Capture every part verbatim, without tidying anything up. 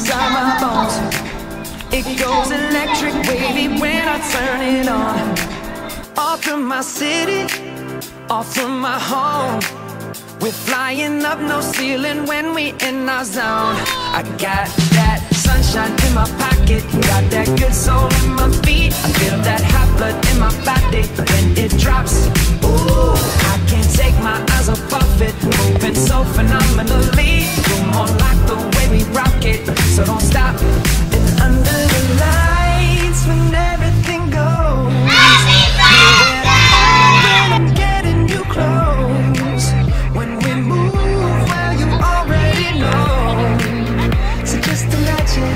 dry my bones. It goes electric wavy when I turn it on. All through my city, all through my home. We're flying up, no ceiling when we in our zone. I got that sunshine in my pocket, got that good soul in my feet. I feel that hot blood in my body when it drops. Ooh, I can't take my eyes off of it, moving so phenomenally. You're more like the way we rock it, so don't stop. And under the lights when everything goes, I'm getting you close. When we move, well, you already know. So just imagine,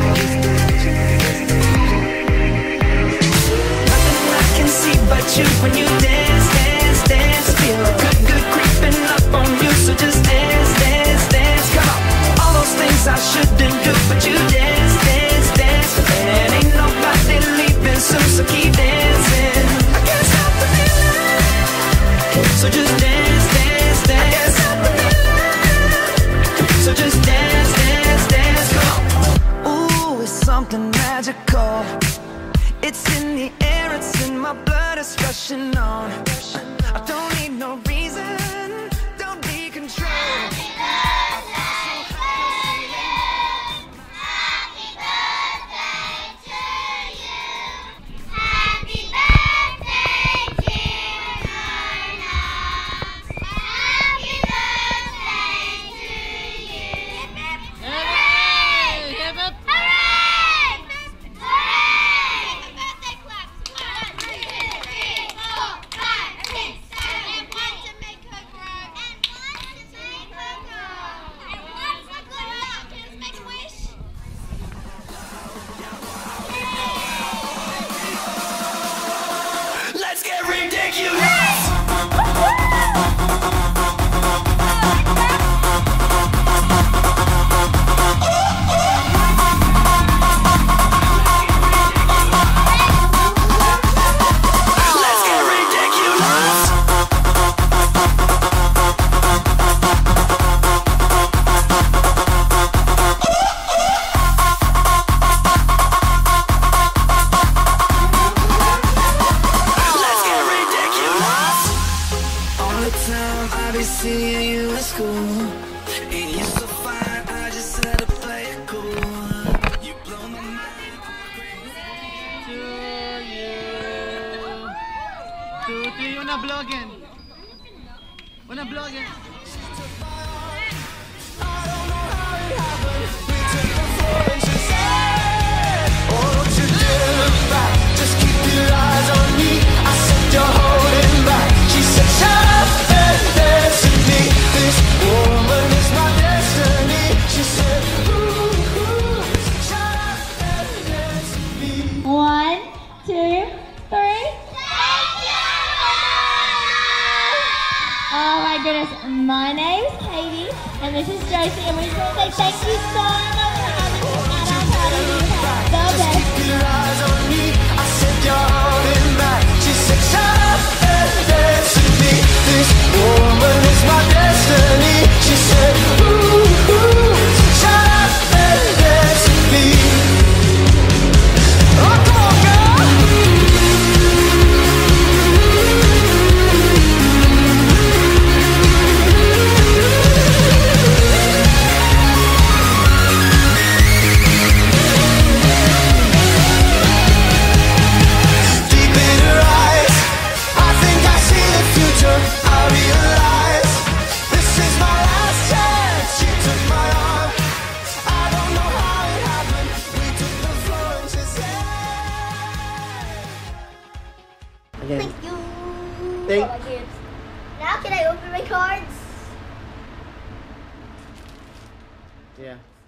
nothing I can see but you when you dance, dance, dance. Feel good, good creeping up on you. So just dance, dance, dance. Come on, all those things I shouldn't do, but you dance, dance, dance. And ain't nobody leaving soon, so keep dancing. I can't stop the feeling. So just dance, dance, dance. I can't stop the feeling. So just dance, dance, dance. Come on. Ooh, it's something magical. It's in the air, it's in my blood, it's rushing on. I don't need no reason, don't be control. Happy birthday to you. Happy birthday to you. Happy birthday, dear Winona. Happy birthday to you. Hooray! Hooray! Hooray! Birthday claps. One, two, three, four, five, six, seven. And one to make her grow. And one to make her grow. And one for good luck. Just make a wish. Let's get ridiculous! Let's get ridiculous! Let's get ridiculous! All the time I be seeing you in school, and you're so fine, I just had to play it cool. You blow my mind. To you. To, to you na vloggen. Una vloggen. Just keep your eyes on me. I said you're holding back. She said shut up and dance with me. This woman is my destiny. She said ooh, ooh. Shut up and dance with me. One, two, three. Oh my goodness, my name's Katie and this is Josie and we just want to say thank you so much for having us at our party. You have the best. Keep your eyes on me. I said you're holding back. She said shut up and dance with me. This woman is my destiny. She said ooh, ooh. Shut up and dance with me. Oh, come on, girl. Deep in her eyes, I think I see the future. I realize this is my last chance. She took my arm. I don't know how it happened. We took the floor and she said. Again. Thank you. Thank- for my gifts. Now can I open my cards? Yeah.